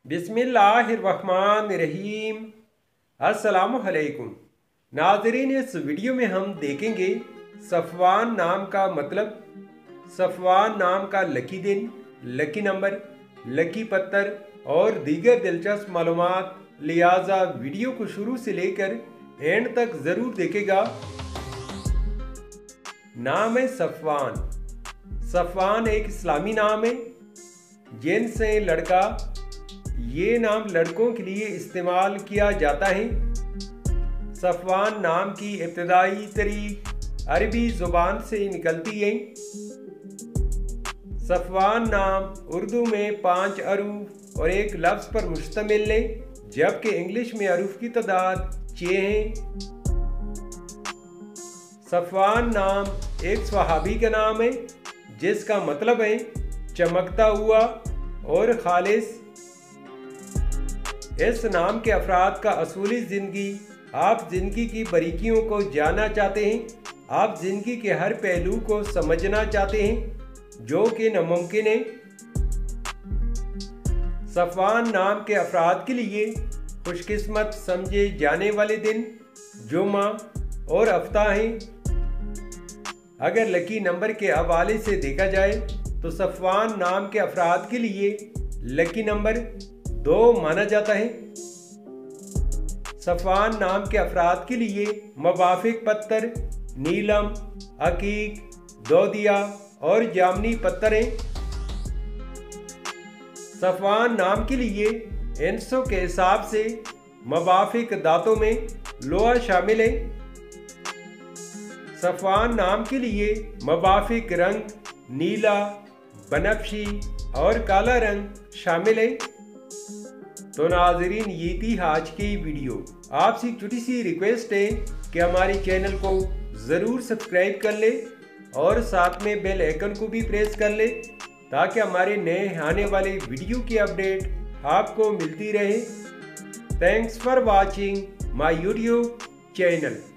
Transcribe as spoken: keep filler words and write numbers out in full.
बिस्मिल्लाहिर्रहमानिर्रहीम। अस्सलामुअलैकुम नाज़रीन, इस वीडियो में हम देखेंगे सफ़वान नाम का मतलब, सफ़वान नाम का लकी दिन, लकी नंबर, लकी पत्थर और दीगर दिलचस्प मालूमात। लिहाजा वीडियो को शुरू से लेकर एंड तक ज़रूर देखेगा। नाम है सफ़वान। सफ़वान एक इस्लामी नाम है, जिनसे लड़का। ये नाम लड़कों के लिए इस्तेमाल किया जाता है। सफ़वान नाम की इब्तदाई तारीख अरबी ज़ुबान से निकलती है। सफ़वान नाम उर्दू में पाँच अरूफ और एक लफ्ज़ पर मुश्तमिल है, जबकि इंग्लिश में अरूफ की तादाद छः है। सफ़वान नाम एक स्वहाबी का नाम है, जिसका मतलब है चमकता हुआ और खालिस। इस नाम के अफराद का असूली ज़िंदगी। आप ज़िंदगी की बारीकियों को जानना चाहते हैं, आप ज़िंदगी के हर पहलू को समझना चाहते हैं, जो कि नामुमकिन है। सफ़वान नाम के अफराद के लिए खुशकिस्मत समझे जाने वाले दिन जुमा और हफ्ता हैं। अगर लकी नंबर के हवाले से देखा जाए तो सफ़वान नाम के अफराद के लिए लकी नंबर दो माना जाता है। सफ़वान नाम के अफराद के लिए मुवाफिक पत्थर नीलम, अकीक, दोदिया और जामनी पत्थर हैं। सफ़वान नाम के लिए इंसों के हिसाब से मुवाफिक दांतों में लोहा शामिल है। सफ़वान नाम के लिए मुवाफिक रंग नीला, बनफशी और काला रंग शामिल है। तो नाज़रीन, ये थी आज की वीडियो। आपसे एक छोटी सी रिक्वेस्ट है कि हमारे चैनल को ज़रूर सब्सक्राइब कर ले और साथ में बेल आइकन को भी प्रेस कर ले, ताकि हमारे नए आने वाले वीडियो की अपडेट आपको मिलती रहे। Thanks for watching my YouTube channel.